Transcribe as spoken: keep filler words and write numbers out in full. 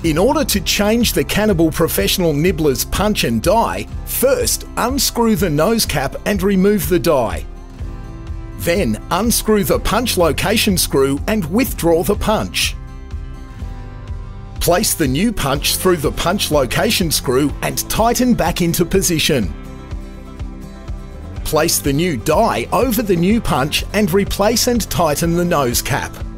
In order to change the CaNibble Professional Nibbler's punch and die, first unscrew the nose cap and remove the die. Then unscrew the punch location screw and withdraw the punch. Place the new punch through the punch location screw and tighten back into position. Place the new die over the new punch and replace and tighten the nose cap.